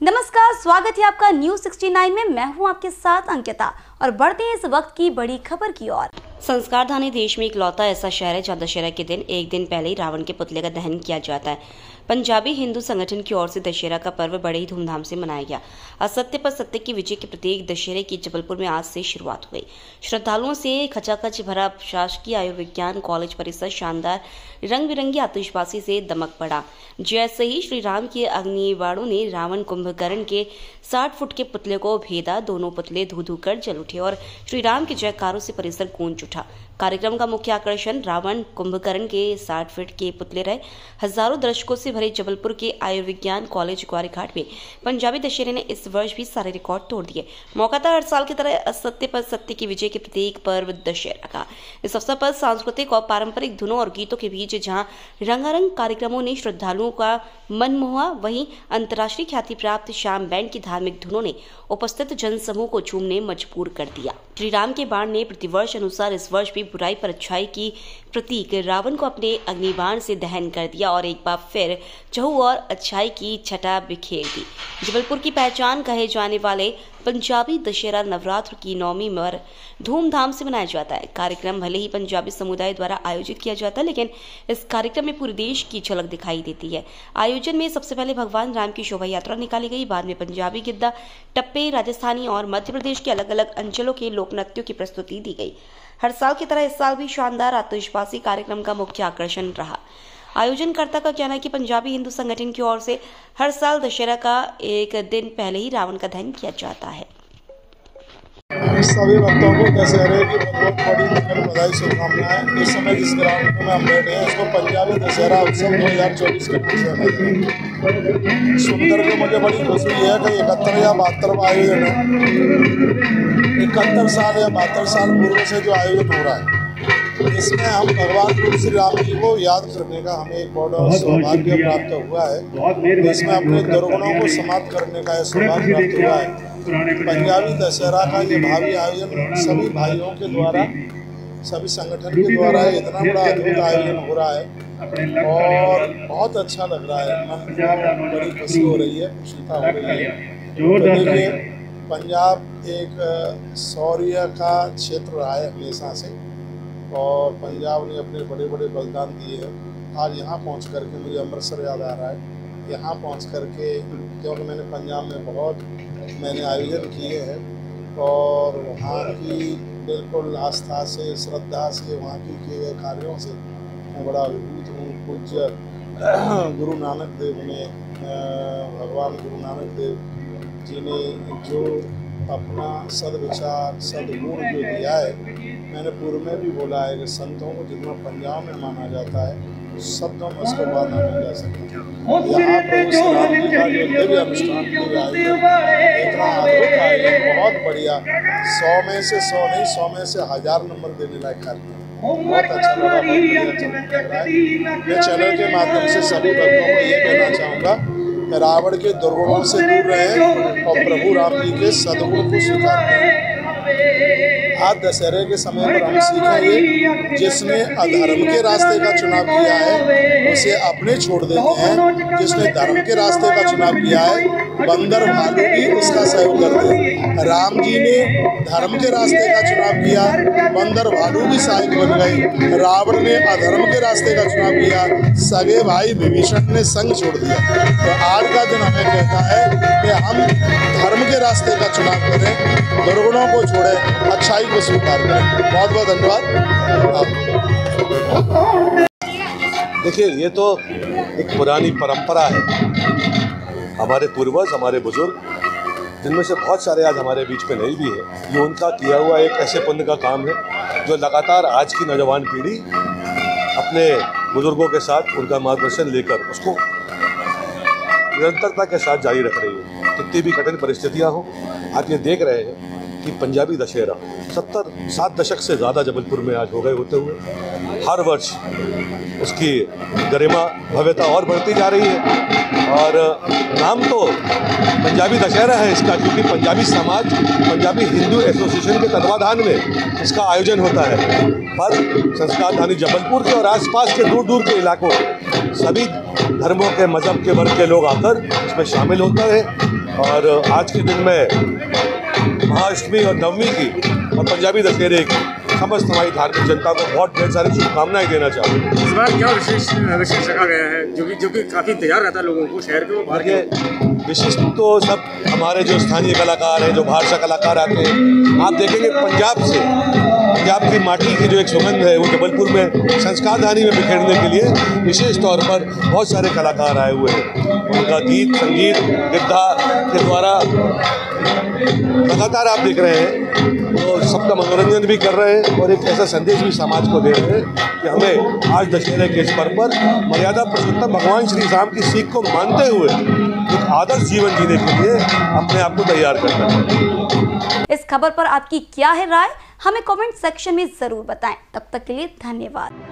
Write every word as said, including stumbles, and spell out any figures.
नमस्कार, स्वागत है आपका न्यूज सिक्सटी नाइन में। मैं हूं आपके साथ अंकिता और बढ़ते हैं इस वक्त की बड़ी खबर की ओर। संस्कारधानी देश में इकलौता ऐसा शहर है जहां दशहरा के दिन एक दिन पहले ही रावण के पुतले का दहन किया जाता है। पंजाबी हिंदू संगठन की ओर से दशहरा का पर्व बड़े ही धूमधाम से मनाया गया। असत्य पर सत्य की विजय के प्रतीक दशहरे की जबलपुर में आज से शुरुआत हुई। श्रद्धालुओं से खचाखच भरा शासकीय आयुर्विज्ञान कॉलेज परिसर शानदार रंग बिरंगी आतिशबाजी से दमक पड़ा। जैसे ही श्री राम के अग्निबाणों ने रावण कुंभकर्ण के साठ फुट के पुतले को भेदा, दोनों पुतले धू धू कर जल उठे और श्री राम के जयकारों से परिसर गूंज उठा। कार्यक्रम का मुख्य आकर्षण रावण कुंभकर्ण के साठ फीट के पुतले रहे। हजारों दर्शकों से भरे जबलपुर के आयुर्विज्ञान कॉलेज ग्वारीघाट में पंजाबी दशहरे ने इस वर्ष भी सारे रिकॉर्ड तोड़ दिए। मौका था हर साल की तरह असत्य पर सत्य की विजय के प्रतीक पर्व दशहरा का। इस अवसर पर सांस्कृतिक और पारंपरिक धुनों और गीतों के बीच जहां रंगारंग कार्यक्रमों ने श्रद्धालुओं का मन मोहा, वहीं अंतर्राष्ट्रीय ख्याति प्राप्त श्याम बैंड की धार्मिक धुनों ने उपस्थित जनसमूह को झूमने मजबूर कर दिया। श्री राम के बाण ने प्रतिवर्ष अनुसार इस वर्ष भी बुराई पर अच्छाई की प्रतीक रावण को अपने अग्निबाण से दहन कर दिया और एक बार फिर चहु और अच्छाई की छटा बिखेर दी। जबलपुर की पहचान कहे जाने वाले पंजाबी दशहरा नवरात्र की नौमी पर धूमधाम से मनाया जाता है। कार्यक्रम भले ही पंजाबी समुदाय द्वारा आयोजित किया जाता है, लेकिन इस कार्यक्रम में पूरे देश की झलक दिखाई देती है। आयोजन में सबसे पहले भगवान राम की शोभा यात्रा निकाली गई, बाद में पंजाबी गिद्दा, टप्पे, राजस्थानी और मध्य प्रदेश के अलग अलग अंचलों के लोक नृत्यों की प्रस्तुति दी गई। हर साल की तरह इस साल भी शानदार आतिशबाजी कार्यक्रम का मुख्य आकर्षण रहा। आयोजनकर्ता का कहना है कि पंजाबी हिंदू संगठन की ओर से हर साल दशहरा का एक दिन पहले ही रावण का दहन किया जाता है। सभी भक्तों को दशहरे की बहुत बड़ी मंगल बधाई शुभकामनाएं। इस समय जिस ग्राउंड में हम बैठे हैं, इसको पंजाबी दशहरा उत्सव दो हजार चौबीस के नाम से सुनकर के मुझे बड़ी खुशी है कि इकहत्तर या बहत्तरवा आयोजन है। इकहत्तर साल या बहत्तर साल पूर्व से जो आयोजन हो रहा है, इसमें हम भगवान श्री राम जी को याद करने का हमें एक बड़ा सौभाग्य प्राप्त हुआ है। इसमें अपने दुर्गुणों को समाप्त करने का सौभाग्य प्राप्त हुआ है। पंजाबी दशहरा का ये भावी आयोजन सभी भाइयों के द्वारा, सभी संगठन के द्वारा इतना बड़ा अद्भुत आयोजन हो रहा है और बहुत अच्छा लग रहा है। मन को बड़ी खुशी हो रही है, खुशीता हो रही है। तो देखिए, पंजाब एक शौर्य का क्षेत्र रहा है हमेशा से और पंजाब ने अपने बड़े बड़े बलिदान दिए हैं। आज यहाँ पहुँच करके मुझे अमृतसर याद आ रहा है। यहाँ पहुँच करके, क्योंकि मैंने पंजाब में बहुत मैंने आयोजन किए हैं और वहाँ की बिल्कुल आस्था से, श्रद्धा से, वहाँ की किए गए कार्यों से मैं बड़ा अभिभूत हूँ। पूज्य गुरु नानक देव ने, भगवान गुरु नानक देव जी ने जो अपना सद्विचार, सद्गुण जो दिया है, मैंने पूर्व में भी बोला है कि संतों को जितना पंजाब में माना जाता है, शब्दों में उसको बात नहीं जा सकती। यहाँ प्रभु श्री राम जी का जो दिव्य अनुष्ठान किया है, इतना अद्भुत है, बहुत बढ़िया। सौ में से सौ नहीं, सौ में से हजार नंबर देने लायक कार्यक्रम, बहुत अच्छा लगा, बहुत बढ़िया लग रहा है। मैं चैनल के माध्यम से सभी भक्तों को ये कहना चाहूँगा कि रावण के दुर्गुणों से दूर रहें और प्रभु राम जी के सद्गुण को स्वीकार करें। आज दशहरे के समय पर हम सीखेंगे, जिसने अधर्म के रास्ते का चुनाव किया है उसे अपने छोड़ देते हैं, जिसने धर्म के रास्ते का चुनाव किया है बंदर भालू भी उसका सहयोग करते हैं। राम जी ने धर्म के रास्ते का चुनाव किया, बंदर भालू भी सहायक बन गए। रावण ने अधर्म के रास्ते का चुनाव किया, सगे भाई विभीषण ने संग छोड़ दिया। तो आज का दिन हमें कहता है कि हम धर्म के रास्ते का चुनाव करें, दुर्गुणों को छोड़ें, अच्छाई को स्वीकार करें। बहुत बहुत धन्यवाद। देखिए, ये तो एक पुरानी परंपरा है। हमारे पूर्वज, हमारे बुजुर्ग, जिनमें से बहुत सारे आज हमारे बीच में नहीं भी है, ये उनका किया हुआ एक ऐसे पुण्य का काम है जो लगातार आज की नौजवान पीढ़ी अपने बुजुर्गों के साथ उनका मार्गदर्शन लेकर उसको निरंतरता के साथ जारी रख रही है। कितनी भी कठिन परिस्थितियाँ हों, आप ये देख रहे हैं कि पंजाबी दशहरा सत्तर सात दशक से ज़्यादा जबलपुर में आज हो गए होते हुए हर वर्ष उसकी गरिमा भव्यता और बढ़ती जा रही है। और नाम तो पंजाबी दशहरा है इसका, क्योंकि पंजाबी समाज, पंजाबी हिंदू एसोसिएशन के तत्वाधान में इसका आयोजन होता है। पर संस्कारधानी जबलपुर के और आसपास के दूर दूर के इलाकों सभी धर्मों के, मजहब के, वर्ग के लोग आकर इसमें शामिल होते हैं। और आज के दिन में महाअष्टमी और नवमी की और पंजाबी दशहरे की समस्त हमारी धार्मिक जनता को बहुत ढेर सारी शुभकामनाएं देना चाहूँ। इस बार क्या विशेष विशेष रखा गया है जो कि जो कि काफ़ी तैयार रहता है लोगों को, शहर के बाहर के? विशिष्ट तो सब हमारे जो स्थानीय कलाकार हैं, जो बाहर से कलाकार आते हैं। आप देखेंगे पंजाब से, पंजाब की माटी की जो एक सुगंध है वो जबलपुर में संस्कार धानी में बिखेरने के लिए विशेष तौर पर बहुत सारे कलाकार आए हुए हैं। उनका गीत, संगीत, गिद्धा के द्वारा लगातार आप देख रहे हैं वो सबका मनोरंजन भी कर रहे हैं और एक ऐसा संदेश भी समाज को दे रहे हैं कि हमें आज दशहरे के इस पर्व पर मर्यादा पुरुषोत्तम भगवान श्री राम की सीख को मानते हुए एक आदर्श जीवन जीने के लिए अपने आप को तैयार करना चाहिए। इस खबर पर आपकी क्या है राय, हमें कमेंट सेक्शन में जरूर बताएं। तब तक के लिए धन्यवाद।